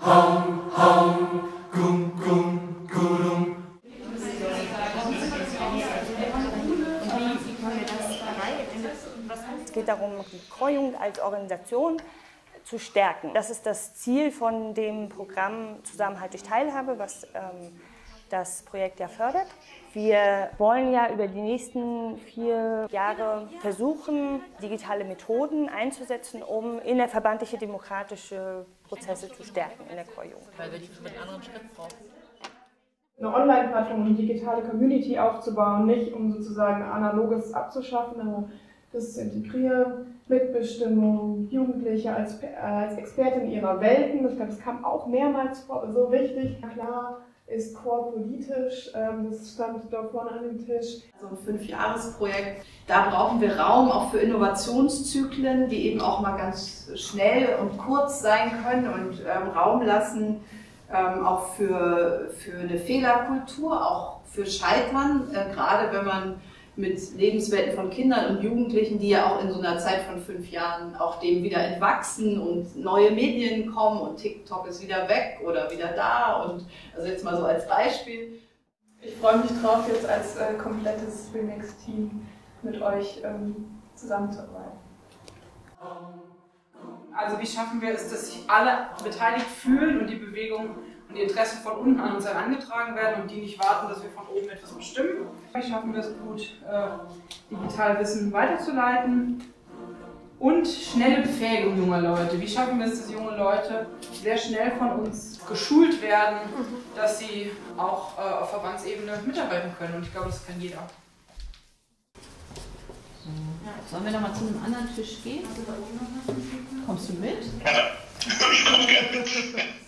Es geht darum, die Chorjugend als Organisation zu stärken. Das ist das Ziel von dem Programm Zusammenhalt durch Teilhabe, was das Projekt ja fördert. Wir wollen ja über die nächsten 4 Jahre versuchen, digitale Methoden einzusetzen, um innerverbandliche demokratische Prozesse zu stärken in der Chorjugend. Weil wir einen anderen Schritt brauchen. Eine Online-Plattform und eine digitale Community aufzubauen, nicht um sozusagen Analoges abzuschaffen, aber das zu integrieren, Mitbestimmung, Jugendliche als Expertin ihrer Welten. Ich glaube, das kam auch mehrmals vor, so wichtig. Klar ist Chor politisch, das stand da vorne an dem Tisch. So ein 5-Jahres-Projekt, da brauchen wir Raum auch für Innovationszyklen, die eben auch mal ganz schnell und kurz sein können und Raum lassen, auch für eine Fehlerkultur, auch für Scheitern, gerade wenn man mit Lebenswelten von Kindern und Jugendlichen, die ja auch in so einer Zeit von 5 Jahren auch dem wieder entwachsen und neue Medien kommen und TikTok ist wieder weg oder wieder da und also jetzt mal so als Beispiel. Ich freue mich drauf, jetzt als komplettes Remix-Team mit euch zusammenzuarbeiten. Also wie schaffen wir es, dass sich alle beteiligt fühlen und die Bewegung und die Interessen von unten an uns herangetragen werden und die nicht warten, dass wir von oben etwas bestimmen. Wie schaffen wir es gut, digital Wissen weiterzuleiten und schnelle Befähigung junger Leute. Wie schaffen wir es, dass junge Leute sehr schnell von uns geschult werden, dass sie auch auf Verbandsebene mitarbeiten können und ich glaube, das kann jeder. Sollen wir nochmal zu einem anderen Tisch gehen? Kommst du mit? Ja, ich komme gerne mit.